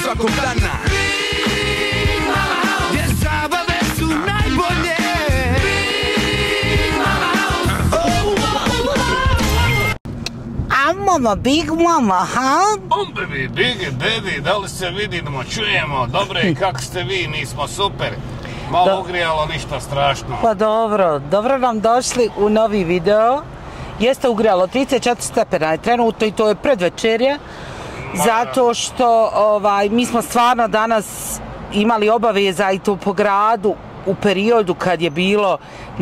svakog dana, gdje zabave su najbolje. Mama, big mama, ha? Baby, big baby, da li se vidimo, čujemo, dobre, kak ste vi, mi smo super. Malo ugrijalo, ništa strašno. Pa dobro nam došli u novi video. Jeste ugrijalo 34 stepena je trenutno i to je predvečerje. Zato što mi smo stvarno danas imali obaveza i to po gradu u periodu kad je bilo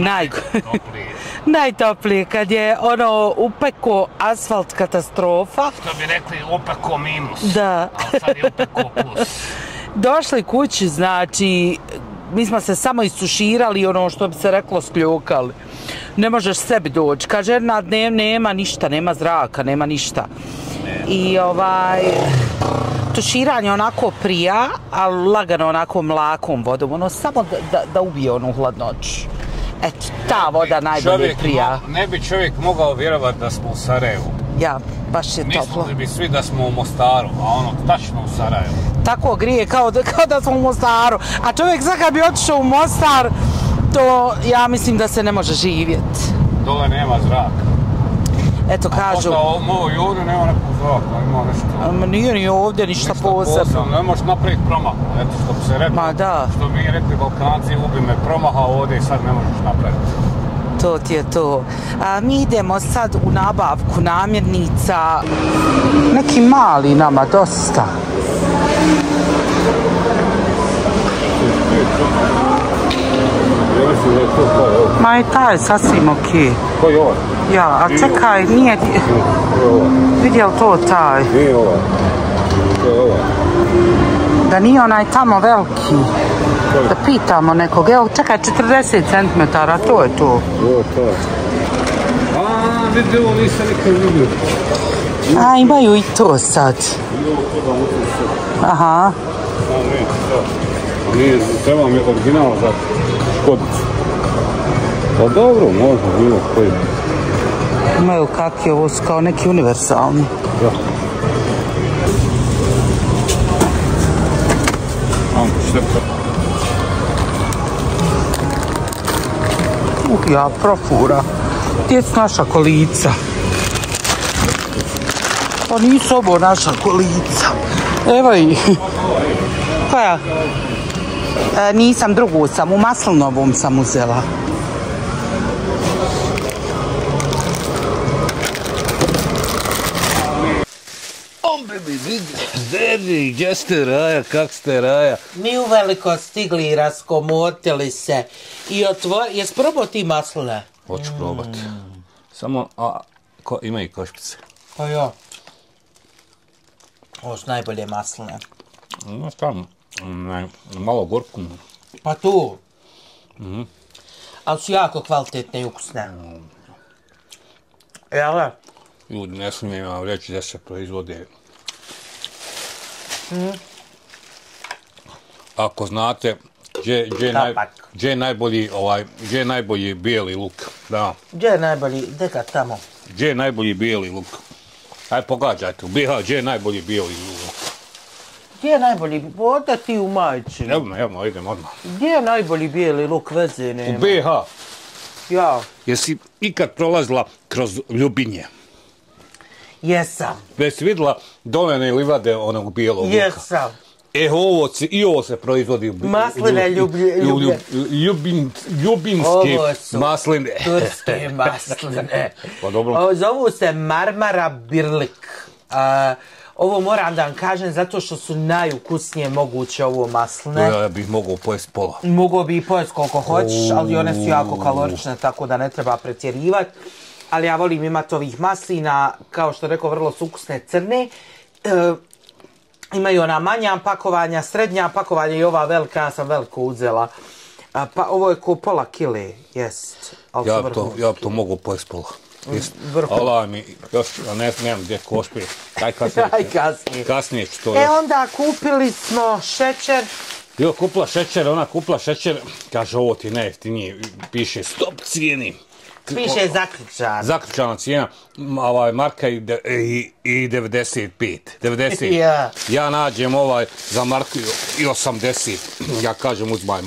najtoplije, kad je upeko asfalt katastrofa. Što bi rekli, upeko minus. Da. Ali sad je upeko plus. Došli kući, znači, mi smo se samo isuširali, što bi se reklo, skljokali. Ne možeš sebi doći. Kaže, nema ništa, nema zraka, nema ništa. I tuširanje onako prija, ali lagano onako mlakom vodom, samo da ubije onu hladnoću. Eto, ta voda najbolje prija. Ne bi čovjek mogao vjerovati da smo u Sarajevu. Ja, baš je toplo. Mislili bi svi da smo u Mostaru, a tačno u Sarajevu. Tako grije kao da smo u Mostaru. A čovjek sad kad bi otišao u Mostar, to ja mislim da se ne može živjeti. Dole nema zraka. Eto kažu... A posle ovdje nema nekog zraka, ima nešto... Nije ni ovdje ništa posebno. Ne možeš napraviti promaha, eto što bi se rekli. Ma da. Što mi rekli Balkanci, ubi me promaha ovdje i sad ne možeš napraviti. To ti je to. Mi idemo sad u nabavku namirnica. Neki mali nama, dosta. Ma i taj je sasvim okej. Koji je ovaj? Ja, a čekaj, nije... Vidjel to taj? Nije ovaj. To je ovaj. Da nije onaj tamo veliki. Da pitamo nekog. Evo, čekaj, 40 cm, to je to. Jo, to je. A, vidi ovo, nisam nikad vidio. A, imaju i to sad. Aha. Nije, treba mi original za Škodicu. Pa dobro, može bilo koji. Imaju kakvi, ovo su kao neki univerzalni. Da. Ja, profura. Gdje su naša kolica? Pa nisu ovo naša kolica. Evo ih. Koja? Nisam, drugu sam, u Maslinovom sam uzela. Zeri, gdje ste Raja, kak ste Raja? Mi uveliko stigli i raskomotili se. I jes probao ti masline? Hoću probati. Samo, ima i košpice. Pa jo. Ovo su najbolje masline. No, stvarno, malo gorku. Pa tu. Ali su jako kvalitetne i ukusne. Jel? Ljudi, ne smijem vam reći da se proizvode. Ako znate, gdje je najbolji bijeli luk? Da. Gdje je najbolji, deka tamo? Gdje je najbolji bijeli luk? Aj pogađajte, u BiH gdje je najbolji bijeli luk? Gdje je najbolji, ode ti u majčinu. Evo, idem odmah. Gdje je najbolji bijeli luk, veze nema? U BiH. Ja. Jesi ikad prolazila kroz Ljubinje? Jesam. Već si vidjela dolene livade onog bijelog luka? Jesam. I ovo se proizvodi u masline ljubinske masline. Turske masline. Pa dobro. Zovu se Marmara Birlik. Ovo moram da vam kažem zato što su najukusnije moguće ovo masline. Ja bih mogao pojesti pola. Mogao bi i pojesti koliko hoćeš, ali one su jako kalorične, tako da ne treba pretjerivati. Ali ja volim imati ovih maslina, kao što rekao, vrlo su ukusne crne. Imaju ona manja pakovanja, srednja pakovanja i ova velika, ja sam veliko uzela. Pa ovo je ko pola kile, jest. Ja bi to mogu pojesti pola. Allah mi, još nemam gdje košpije. Aj kasnije. Kasnije ću to. Onda kupili smo šećer. Jo, kupila šećer, kaže ovo ti najjeftinije, piše stop cijeni. Piše zaključana. Zaključana cijena, marka i 95. 90. Ja. Ja nađem za marku i 80. Ja kažem uzmajmo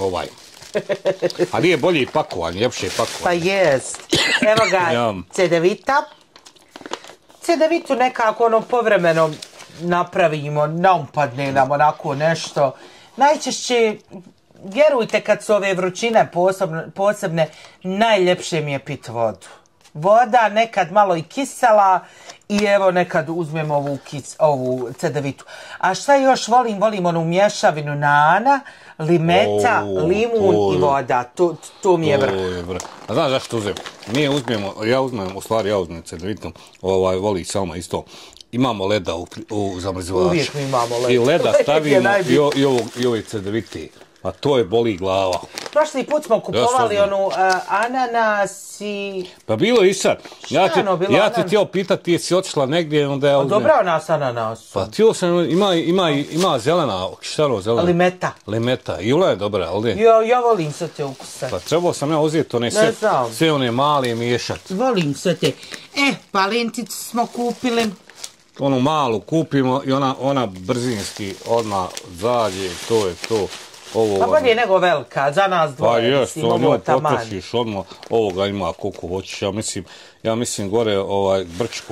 A nije bolje i pakovanje, ljepše pakovanje. Pa jest. Evo ga, Ja. cedevita. Cedevitu nekako povremeno napravimo, naumpadne nam onako nešto. Najčešće, vjerujte kad su ove vrućine posebne, najljepše mi je pit vodu. Voda nekad malo i kisela i evo nekad uzmem ovu cedevitu. A šta još volim? Volim onu mješavinu nana, limeta, limun i voda. To mi je vrh. A znaš zašto uzmem? Ja uzmem cedevitu, voli sama isto. Imamo leda u zamrzivaču. Uvijek mi imamo leda. I leda stavimo i ove cedevite. A to je boli glava. Prošli put smo kupovali onu ananas i... Pa bilo i sad. Ja te htio pitati jesi otišla negdje, onda ja uzmem... Dobrao nas ananas. Pa htio sam, ima zelena, štaro zelena. Limeta. Limeta. I ula je dobra, ali ne? Ja volim sve te ukuse. Pa trebao sam ja uzeti sve one male miješati. Volim sve te. Valenticu smo kupili. Onu malu kupimo i ona brzinski odmah zađe, to je to. Pa bolje nego velika, za nas dvoje. Pa jes, to nju potrošiš odmah, ovoga ima koliko hoćeš, ja mislim gore Brčko.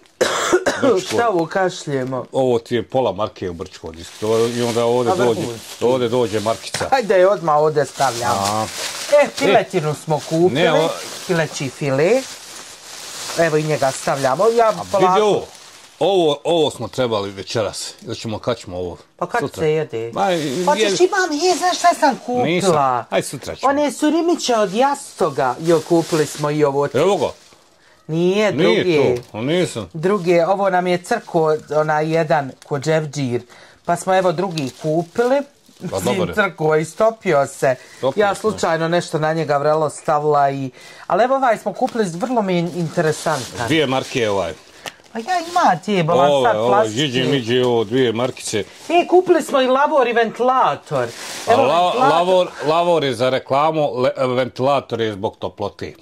Šta ovo kašljemo? Ovo ti je pola marke u Brčko i onda ovdje dođe markica. Hajde je odmah ovdje stavljamo. Piletinu smo kupili, pileći file. Evo i njega stavljamo. Vidi ovo smo trebali večeras. Kad ćemo ovo? Pa kad se jede? Hoćeš imam, znaš šta sam kupila? Nisam, aj sutra ćemo. One su rimiće od jastoga. Kupili smo i ovo. Evo ga. Nije, drugi. Nije to, nisam. Drugi, ovo nam je crko, jedan ko dževđir. Pa smo evo drugi kupili. Crko i stopio se. Ja slučajno nešto na njega vrelo stavila i... Ali evo smo kupili, vrlo mi je interesantan. 2 marke je Pa ja ima ti balansat plastike. Žiđi, ovo 2 markice. Kupili smo i lavor i ventilator. Lavor je za reklamu, ventilator je zbog toplote.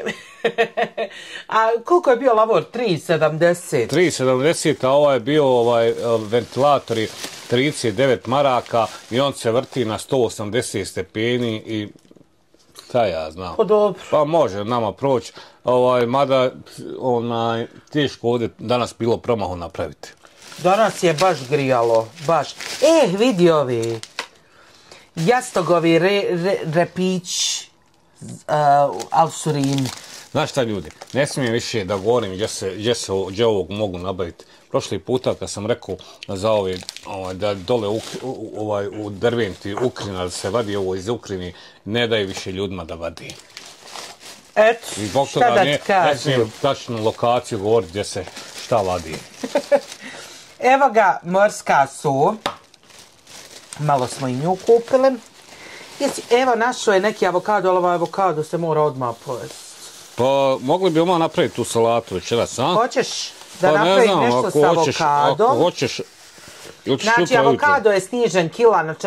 A koliko je bio lavor? 3,70? 3,70, a ovo je bio ventilator 39 maraka i on se vrti na 180 stepeni i šta ja znam. Pa dobro. Pa može nama proći. Mada teško ovdje danas bilo promaho napraviti. Danas je baš grijalo, baš. Vidi ovi. Jastogovi repić, alsurini. Znaš šta ljudi, ne smijem više da govorim gdje ovog mogu nabaviti. Prošli puta kad sam rekao za da dole u Derventi Ukrina, da se vadi ovo iz Ukrini, ne daju više ljudima da vadi. Eto, šta da ti kažem? Ne smijem tačnu lokaciju govoriti gdje se šta vadi. Evo ga, morska sol. Malo smo i nju kupili. Evo, našao je neki avokado, ali ovaj avokado se mora odmah pojesti. Pa, mogli bi odmah napraviti tu salatu večeras, a? Hoćeš da napravim nešto s avokadom? Ako hoćeš, znači, avokado je snižen kila na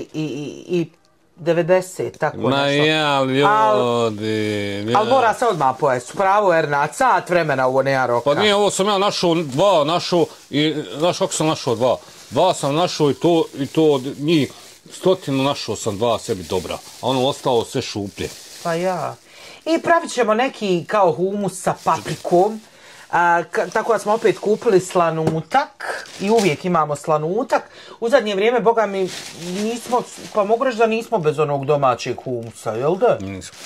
4,90, tako nešto. Ma ja, ljudi... Ali mora se odmah pojesti, pravo Ernat, sat vremena ovo nema roka. Pa nije, ovo sam ja našao i znaš kako sam našao 2? 2 sam našao i to od njih 100 našao sam 2 sebi dobra, a ono ostalo sve šuplje. Pa ja. I pravit ćemo neki kao humus sa paprikom. Tako da smo opet kupili slanutak i uvijek imamo slanutak. U zadnje vrijeme, boga mi, nismo, pa mogu reći da nismo bez onog domaćeg humusa, jel da? Nismo.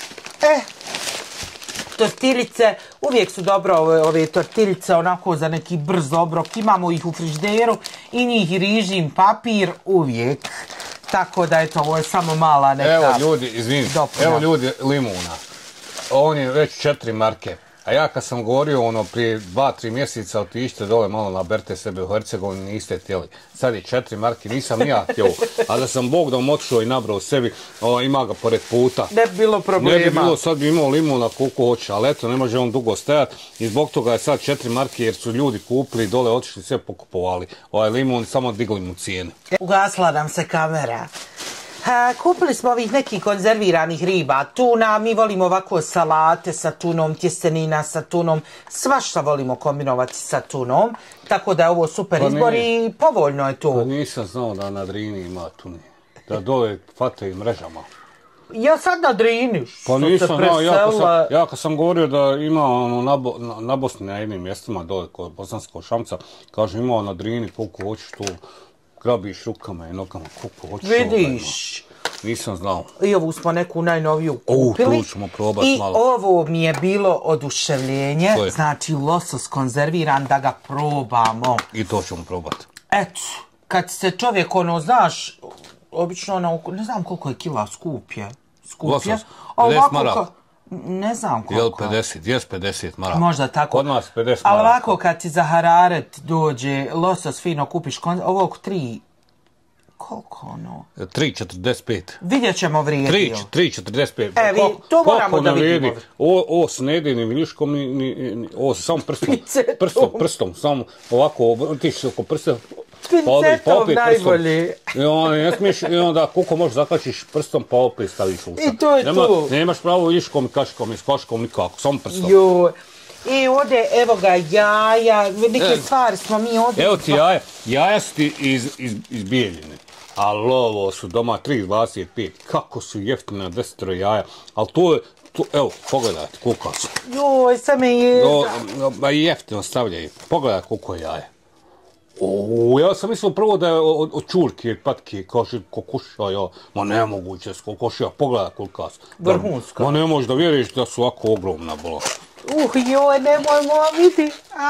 Tortiljice, uvijek su dobro ove tortiljice, onako za neki brz obrok. Imamo ih u frižderu i njih rižim papir uvijek. Tako da, eto, ovo je samo mala neka dopuna. Evo ljudi, izvinite, evo ljudi limuna. On je već 4 marke. A ja kad sam govorio prije 2-3 mjeseca otište dole malo naberte sebe u Hercegovini, niste htjeli. Sad je 4 marke, nisam ni ja htio. A da sam Bog da otišao i nabrao sebi, ima ga pored puta. Ne bi bilo problema. Ne bi bilo, sad bi imao limuna koliko hoće, ali eto, ne može on dugo stajati. I zbog toga je sad 4 marke jer su ljudi kupili dole, otišli, sve pokupovali. Limun, samo digli mu cijene. Ugasla nam se kamera. Kupili smo ovih nekih konzerviranih riba, tuna, mi volimo ovako salate sa tunom, tjestenina sa tunom, svašta volimo kombinovati sa tunom, tako da je ovo super izbor i povoljno je to. Pa nisam znao da na Drini ima tuni, da dole fataju mrežama. Ja sad na Drini, pa nisam znao, ja kad sam govorio da ima na Bosni na jednim mjestima dole kod Bosanskog Šamca, kaže ima na Drini koliko hoćeš to, grabiš rukama i nogama, koliko hoćeš. Vidiš. Nisam znao. I ovu smo neku najnoviju kupili. Tu ćemo probati malo. I ovo mi je bilo oduševljenje, znači losos konzerviran da ga probamo. I to ćemo probati. Eto, kad se čovjek znaš, obično ne znam koliko je kila skuplje. Losos, 50 maraka. Ne znam koliko. Jel 50 maraka. Možda tako. Kod nas 50 maraka. Ali ovako kad ti za hararet dođe losos fino kupiš, ovog 3, koliko ono? 3,45. Vidjet ćemo vrijedio. 3,45. To moramo da vidimo. Ovo se ne jede ni viljuškom, ovo se samo prstom, samo ovako, ti se oko prsta, pincetom najbolje. Ne smiješ, i onda koliko možeš zakačiš prstom, pa opet staviš usta. I to je to. Nemaš pravo viljuškom i kaškom i s kaškom nikako, samo prstom. I ovdje, evo ga, jaja, neke stvari smo mi ovdje... Evo ti jaja su ti iz Bijeljine, ali ovo su doma 3,25, kako su jeftine 10 jaja, ali to je, evo, pogledajte koliko su. Joj, sad me jeza. Ma jeftino stavljaju, pogledajte koliko je jaja. Ja sam mislio prvo da je od čurke, patke, kaže kokošaja, ma nemoguće s kokošaja, pogledaj koliko su. Vrhunska. Ma ne možeš da vjeriš da su ovako ogromna bola. Joj, nemojmo vidi.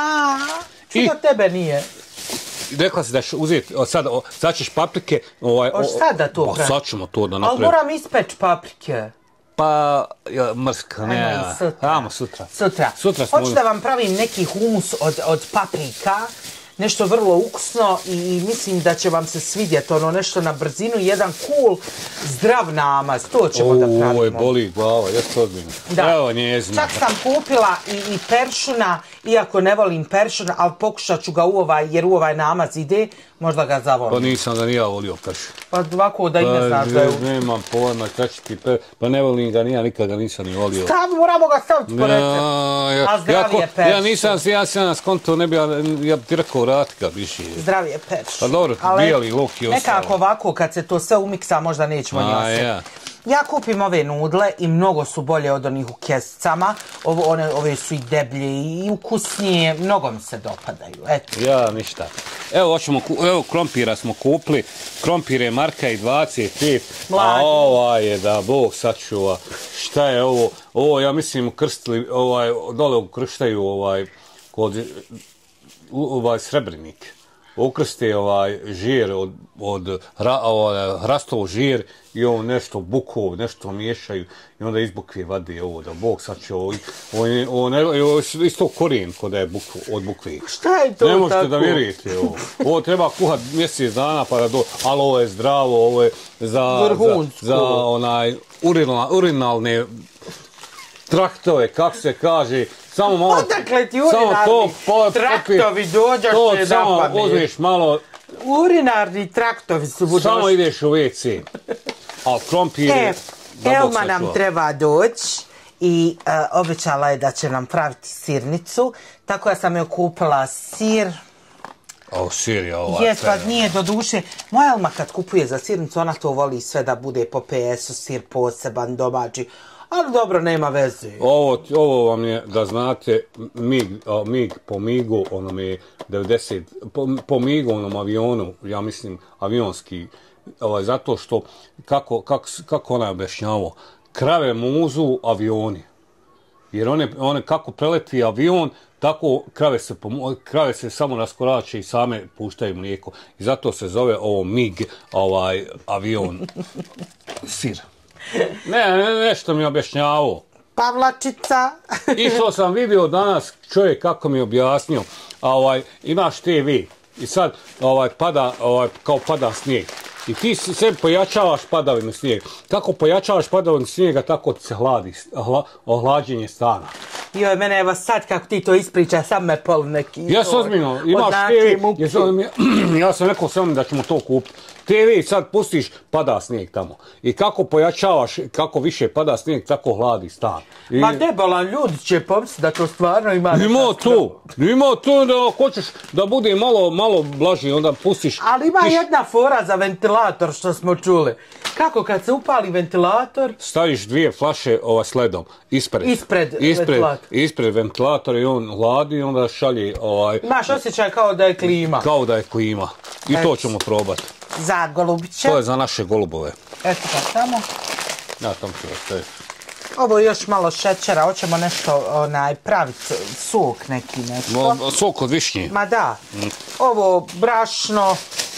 Što tebe nije? Rekla si da ćeš uzeti, sad ćeš paprike... Sad da to pravi? Sad ćemo to da napravimo. Ali moram ispeći paprike. Pa, mrska, ne. Ajmo sutra. Hoću da vam pravim neki humus od paprika. Nešto vrlo ukusno i mislim da će vam se svidjeti nešto na brzinu, jedan cool, zdrav namaz, to ćemo da pravimo. Ovo je boli glava, jeste ozbiljno. Evo njezina. Čak sam kupila i peršuna, iako ne volim peršun, ali pokušat ću ga jer u ovaj namaz ide, možda ga zavolim. Pa nisam ga ni ja volio peršun. Pa ovako da i ne znaš da je... Nemam pojma, trećiti pa ne volim ga ni ja, nikad ga nisam ni volio. Moramo ga staviti po recept. A zdrav je peršun. Ja sam na skonto, ne bi ja ti rekao vrati ga više. Zdrav je peršun. Pa dobro, bijeli luk i ostalo. Nekako ovako, kad se to sve umiksa, možda nećemo ni osjetiti. Ja kupim ove nudle i mnogo su bolje od onih u kesicama. Ove su i deblje i ukusnije, mnogo mi se dopadaju. Eto. Ja, ništa. Evo krompira smo kupili. Krompir je marka i 25. A ova je da Bog sačuva. Šta je ovo? Ovo ja mislim ukrstili, dole ukrštaju kod Srebrenik. Ukrste žir od hrastov žir i ovo nešto bukov, nešto miješaju i onda iz bukve vade ovo, da Bog sačuva. Ovo je isto korijen kod je od bukve. Šta je to tako? Ne možete da vjerujete ovo. Ovo treba kuhat mjesec dana pa da ali ovo je zdravo, ovo je za urinalne traktove, kako se kaže. Samo malo... Odakle ti urinarni traktovi dođaš te na pamet? Samo uzmeš malo... Urinarni traktovi su budošli. Samo ideš u WC. Ali krompir je... Elma nam treba doći i obećala je da će nam praviti sirnicu. Tako da sam joj kupila sir. Sir je ovaj. Jes, pa nije do duše. Moja Elma kad kupuje za sirnicu, ona to voli sve da bude po PS-u, sir poseban, domaći. Ali dobro, nema veze. Ovo vam je, da znate, MIG po MIG-u, onom je 90, po MIG-u, onom avionu, ja mislim, avionski, zato što, kako ona je objašnjavao, krave muzu avioni. Jer one kako preleti avion, tako krave se samo raskorače i same puštaju mlijeko. I zato se zove ovo MIG, avion, sir. Nešto mi je objašnjavao. Pavlačica. Išao sam vidio danas čovjek kako mi je objasnio. Imaš TV i sad pada snijeg. I ti sebi pojačavaš padavinu snijega. Kako pojačavaš padavinu snijega, tako ti se hladi, ohlađenje stana. Joj, mene evo sad kako ti to ispriča, sam me pol neki... Ja sam ozbiljno, imaš TV, ja sam rekao sam da ćemo to kupiti. TV sad pustiš, pada snijeg tamo. I kako pojačavaš, kako više pada snijeg, tako hladi stan. Ma debolan, ljudi će pomisliti da to stvarno ima... Ima to da hoćeš da bude malo blaži, onda pustiš... Ali ima jedna fora za ventilator što smo čuli. Kako kad se upali ventilator... Staviš 2 flaše s ledom ispred ventilatora i on hladi i onda šalje Imaš osjećaj kao da je klima. Kao da je klima. I to ćemo probati. Za golubiće. To je za naše golubove. Eto ga tamo. Ja tamo ću ostaviti. Ovo je još malo šećera, hoćemo nešto praviti, sok neki nešto. Sok od višnje. Ma da. Ovo brašno.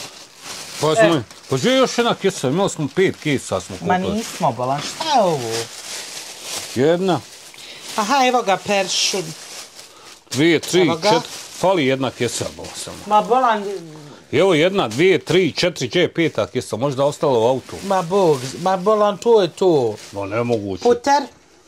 Pa gdje je još jedna kesa? Imali smo 5 kesa smo kupili. Ma nismo, bolan. Šta je ovo? Jedna. Aha, evo ga peršun. 2, 3, 4. Fali jedna kesa, bolan samo. Ma bolan... Evo 1, 2, 3, 4, gdje je 5 kesa? Možda ostalo u autu. Ma bolan, to je to. No, nemoguće. Puter?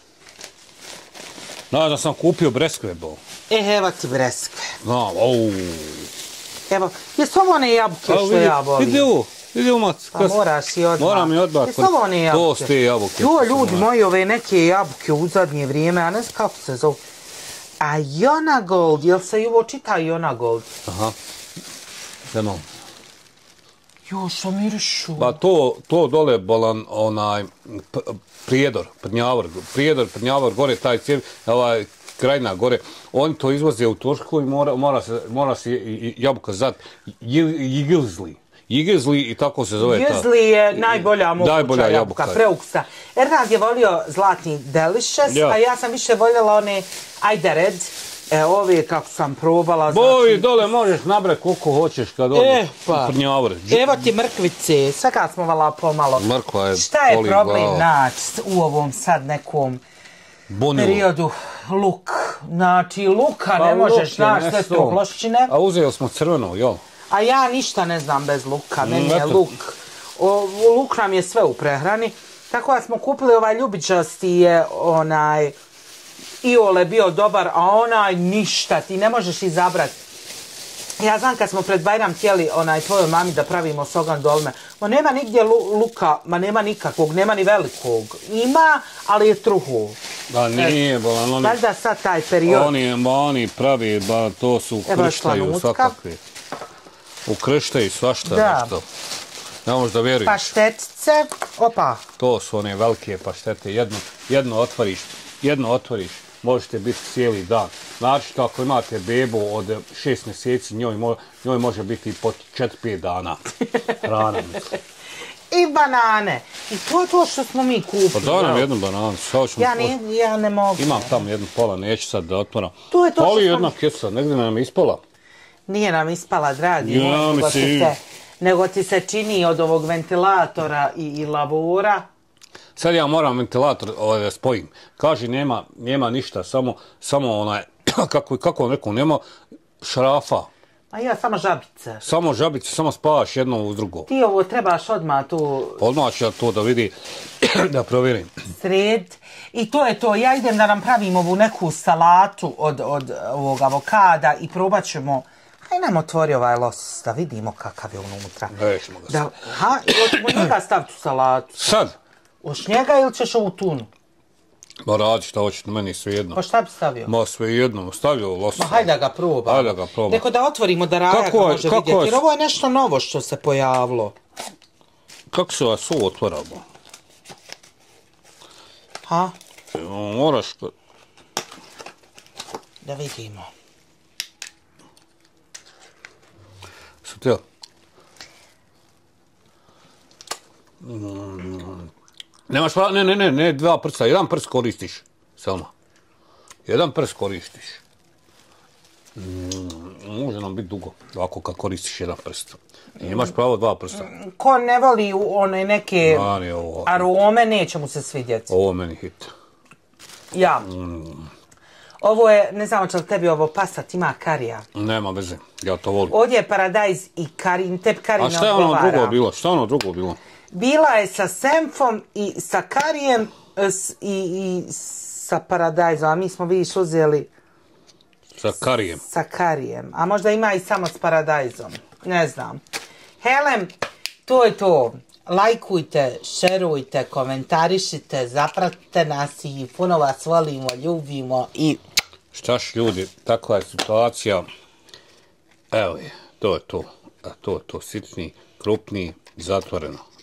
Da sam kupio breskve, bol. Evo ti breskve. Znam, Evo, jesu ovo one jabuke što ja volim? Vidi ovo, mac. Pa moraš i odmah. Moram i odmah. Jesu ovo one jabuke? To su te jabuke. Jo, ljudi moji, ove neke jabuke u zadnje vrijeme, a ne znam kako se zove. A Jona Gold, jel se i ovo čita Jona Gold? Aha. Zemom. Jo, što mirišu. Pa to dole, bolan, Prijedor, Prnjavor, gore taj cijev, krajina gore, oni to izvoze u Turšku i mora se jabuka zvati Jigizli i tako se zove ta. Jigizli je najbolja moguća jabuka, preuksa. Ernad je volio zlatni Delicious, a ja sam više voljela one Ajdered. Ove kako sam probala. Bovi, dole možeš nabrati koliko hoćeš kad odeš u Prnjavor. Evo ti mrkvice, svaka smo vala pomalo. Mrkva je šta je problem naći u ovom sad nekom periodu? Luk. Znači, luka ne možeš naći sve to ploščine. A uzeli smo crveno, jel? A ja ništa ne znam bez luka, meni je luk. Luk nam je sve u prehrani. Tako da smo kupili ovaj ljubičasti je Iole bio dobar, a onaj ništa, ti ne možeš izabrati. Ja znam kad smo pred Bajram htjeli tvojoj mami da pravimo sogan dolme, ma nema nigdje luka, ma nema nikakvog, nema ni velikog. Ima, ali je truho. Da nije, bolan, valjda sad taj period. Oni pravi, to su ukrštaju svakakve. Ukrštaju svašta nešto. Ne možeš da vjeruješ. Paštetice, opa. To su one velike paštete, jedno otvoriš, možete biti cijeli dan. Znači, ako imate bebu od 6 mjeseci, njoj može biti po 4-5 dana hrana. I banane. I to je to što smo mi kupili. Pa daj nam jednu bananu. Ja ne mogu. Imam tamo jednu pola, neću sad da otvoram. To je to što smo... jedna kesa, negdje nam je ispala. Nije nam ispala, dragi. Nego ti se čini od ovog ventilatora i lavora. Sad ja moram ventilator da spojim. Kaže, nema ništa, samo kako on rekao, nema šrafa. A ja, samo žabice. Samo žabice, samo spavaš jedno uz drugo. Ti ovo trebaš odmah tu... Odmah ću ja to da vidi, da provjerim. Sred. I to je to. Ja idem da nam pravim ovu neku salatu od ovog avokada i probat ćemo... Haj nam otvori ovaj los, da vidimo kakav je unutra. Nećemo ga sad. Ili ćemo njega staviti u salatu? Sad? Oš njega ili ćeš ovu tunu? Ma radi šta hoćete, meni sve jedno. Pa šta bi stavio? Ma sve jedno, stavio los. Ma hajde da ga probam. Hajde da ga probam. Neko da otvorimo da Raja može vidjeti, jer ovo je nešto novo što se pojavilo. Kako se vas ovo otvoralo? Ha? Moraš... Da vidimo. Sutio. Nemaš pravo, ne, 2 prsta, 1 prst koristiš, Selma. 1 prst koristiš. Može nam biti dugo, ovako kad koristiš 1 prst. Nemaš pravo 2 prsta. Ko ne voli one neke arome, neće mu se svidjeti. Ovo meni hit. Ja. Ovo je, ne znam će li tebi ovo pasat, ima karija. Nema veze, ja to volim. Ovdje je paradajz i karin, tebi karin ne odgovara. Šta je ono drugo bilo? Bila je sa senfom i sa karijem i sa paradajzom, a mi smo vidiš uzeli... Sa karijem. Sa karijem, a možda ima i samo s paradajzom, ne znam. Helem, To je to. Lajkujte, šerujte, komentarišite, zapratite nas i puno vas volimo, ljubimo i... Štaš ljudi, takva je situacija. Evo je, to je to. A to, sitni, krupni, zatvoreno.